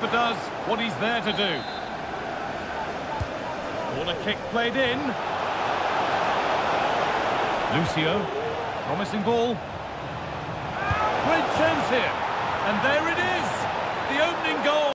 goalkeeper does what he's there to do. Corner kick played in. Lucio, promising ball. Great chance here. And there it is, the opening goal.